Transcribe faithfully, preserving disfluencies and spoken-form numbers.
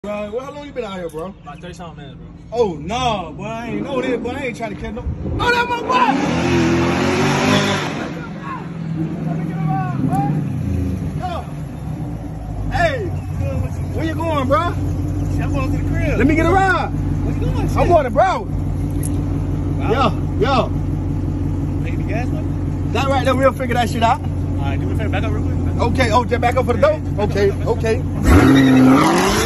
Bro, well, how long you been out here, bro? About thirty something minutes, bro. Oh, nah, boy, I ain't know this, boy. I ain't trying to catch no. Oh, that's my boy! Yo. Hey, where you going, bro? I'm going to the crib. Let me get a ride. What you doing? I'm going to Broward. Wow. Yo, yo. Taking the gas money? That right there, we'll figure that shit out. All right, do me a favor. Back up real quick. Back up. Okay, oh, just back up for the dope? Okay, okay.